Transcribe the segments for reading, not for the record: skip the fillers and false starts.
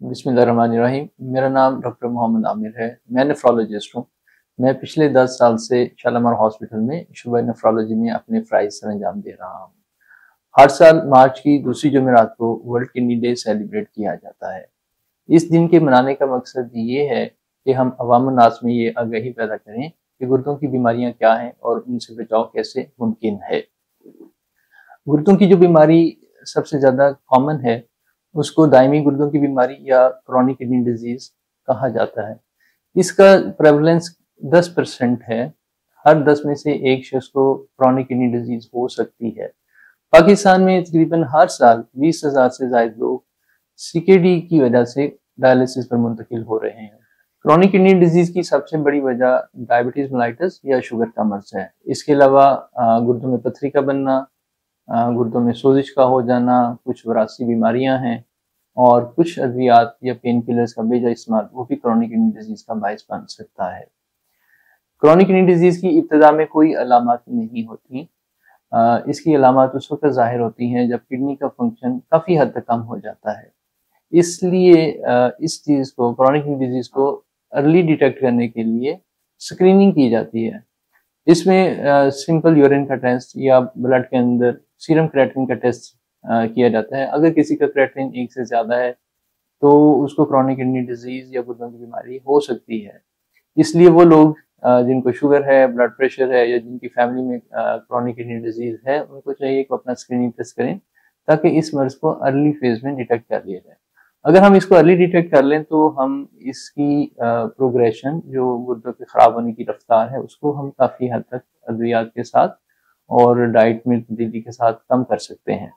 बिस्मिल्लाहिर्रहमानिर्रहीम। मेरा नाम डॉक्टर मोहम्मद आमिर है। मैं नेफ्रोलॉजिस्ट हूँ। मैं पिछले 10 साल से शालामार हॉस्पिटल में शुबे नेफ्रोलॉजी में अपने फ़राइज़ सरअंजाम दे रहा हूँ। हर साल मार्च की दूसरी जुमेरात को वर्ल्ड किडनी डे सेलिब्रेट किया जाता है। इस दिन के मनाने का मकसद ये है कि हम अवाम नास में ये आगाही पैदा करें कि गुर्दों की बीमारियाँ क्या हैं और उनसे बचाव कैसे मुमकिन है। गुर्दों की जो बीमारी सबसे ज़्यादा कॉमन है, उसको दायमी गुर्दों की बीमारी या क्रोनिक किडनी डिजीज़ कहा जाता है। इसका प्रेवलेंस 10% है। हर 10 में से एक शख्स को क्रोनिक किडनी डिजीज़ हो सकती है। पाकिस्तान में तकरीबन हर साल 20,000 से ज़ायद लोग सीकेडी की वजह से डायलिसिस पर मुंतकिल हो रहे हैं। क्रोनिक किडनी डिजीज़ की सबसे बड़ी वजह डायबिटीज़ मेलाइटस या शुगर का मर्ज़ है। इसके अलावा गुर्दों में पथरी का बनना, गुर्दों में सोजिश का हो जाना, कुछ वरासी बीमारियां हैं और कुछ अद्वियात या पेन किलर्स का बेजा इस्तेमाल वो भी क्रोनिक किडनी डिजीज़ का बायस बन सकता है। क्रोनिक किडनी डिजीज़ की इब्तिदा में कोई अलामत नहीं होती। इसकी अलामत उस वक्त ज़ाहिर होती हैं जब किडनी का फंक्शन काफ़ी हद तक कम हो जाता है। इसलिए इस चीज़ को, क्रोनिक किडनी डिजीज़ को अर्ली डिटेक्ट करने के लिए स्क्रीनिंग की जाती है। इसमें सिंपल यूरिन का टेस्ट या ब्लड के अंदर सीरम क्रेटिनिन का टेस्ट किया जाता है। अगर किसी का क्रेटिनिन 1 से ज़्यादा है तो उसको क्रोनिक किडनी डिजीज़ या गुर्दों की बीमारी हो सकती है। इसलिए वो लोग जिनको शुगर है, ब्लड प्रेशर है या जिनकी फैमिली में क्रोनिक किडनी डिजीज़ है, उनको चाहिए कि अपना स्क्रीनिंग टेस्ट करें ताकि इस मर्ज़ को अर्ली फेज़ में डिटेक्ट कर लिया जाए। अगर हम इसको अर्ली डिटेक्ट कर लें तो हम इसकी प्रोग्रेशन, जो गुर्दों के ख़राब होने की रफ्तार है, उसको हम काफ़ी हद तक अद्वियात के साथ और डाइट में तब्दीली के साथ कम कर सकते हैं।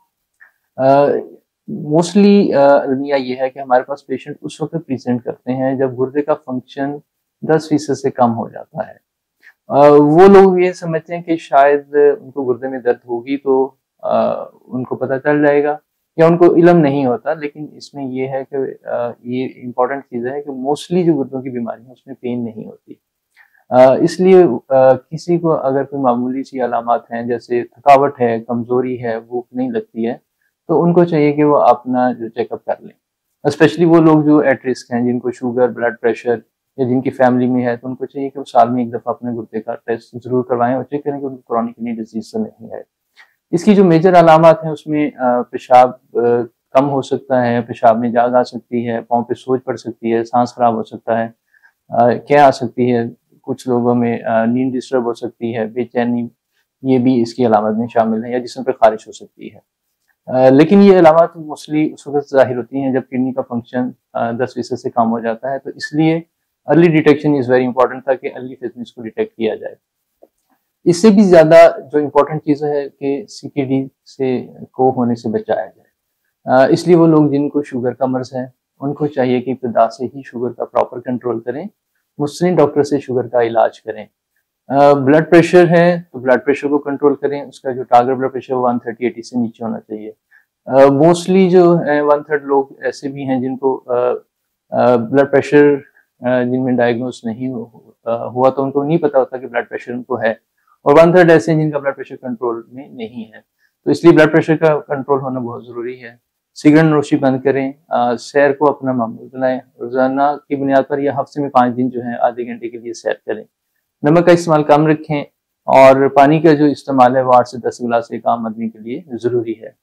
मोस्टली अलमिया ये है कि हमारे पास पेशेंट उस वक्त प्रेजेंट करते हैं जब गुर्दे का फंक्शन 10% से कम हो जाता है। वो लोग ये समझते हैं कि शायद उनको गुर्दे में दर्द होगी तो उनको पता चल जाएगा या उनको इल्म नहीं होता, लेकिन इसमें ये है कि ये इम्पोर्टेंट चीज़ है कि मोस्टली जो गुर्दों की बीमारी है उसमें पेन नहीं होती। इसलिए किसी को अगर कोई मामूली सी अलामत हैं जैसे थकावट है, कमज़ोरी है, भूख नहीं लगती है, तो उनको चाहिए कि वो अपना जो चेकअप कर लें। स्पेशली वो लोग जो एट रिस्क हैं, जिनको शुगर, ब्लड प्रेशर या जिनकी फैमिली में है, तो उनको चाहिए कि वो साल में 1 दफ़ा अपने गुर्दे का टेस्ट ज़रूर करवाएं और चेक करें कि उनको क्रोनिक किडनी डिजीज़ तो नहीं है। इसकी जो मेजर अलामत हैं उसमें पेशाब कम हो सकता है, पेशाब में जाग आ सकती है, पाँव पे सोज पड़ सकती है, सांस खराब हो सकता है, क्या आ सकती है, कुछ लोगों में नींद डिस्टर्ब हो सकती है, बेचैनी, ये भी इसकी अलामत में शामिल है, या जिस्म पे खारिश हो सकती है। लेकिन ये अलामत मोस्टली उस वक्त ज़ाहिर होती हैं जब किडनी का फंक्शन 10% से कम हो जाता है, तो इसलिए early detection is very important ताकि अर्ली फेज में इसको डिटेक्ट किया जाए। इससे भी ज़्यादा जो इम्पोर्टेंट चीज़ है कि सीकेडी से को होने से बचाया जाए। इसलिए वो लोग जिनको शुगर का मर्ज़ है, उनको चाहिए कि इब्तिदा से ही शुगर का प्रॉपर कंट्रोल करें, मुस्लिम डॉक्टर से शुगर का इलाज करें। ब्लड प्रेशर है तो ब्लड प्रेशर को कंट्रोल करें, उसका जो टारगेट ब्लड प्रेशर 130/80 से नीचे होना चाहिए। मोस्टली जो है 1/3 लोग ऐसे भी हैं जिनको ब्लड प्रेशर जिनमें डायग्नोज नहीं हुआ, तो उनको नहीं पता होता कि ब्लड प्रेशर उनको है, और 1/3 ऐसे हैं जिनका ब्लड प्रेशर कंट्रोल में नहीं है। तो इसलिए ब्लड प्रेशर का कंट्रोल होना बहुत ज़रूरी है। सिगरेट नोशी बंद करें, सैर को अपना मामूल बनाएं, रोज़ाना की बुनियाद पर या हफ्ते में 5 दिन जो है आधे घंटे के लिए सैर करें। नमक का इस्तेमाल कम रखें और पानी का जो इस्तेमाल है वो 8 से 10 गिलास एक आम आदमी के लिए ज़रूरी है।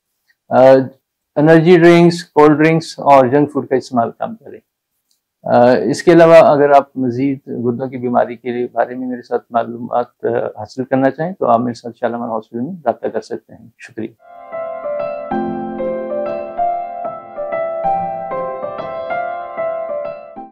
एनर्जी ड्रिंक्स, कोल्ड ड्रिंक्स और जंक फूड का इस्तेमाल कम करें। इसके अलावा अगर आप मज़ीद गुर्दों की बीमारी के बारे में मेरे साथ मालूमात हासिल करना चाहें तो आप मेरे साथ शालामार हॉस्पिटल में रब्ता कर सकते हैं। शुक्रिया।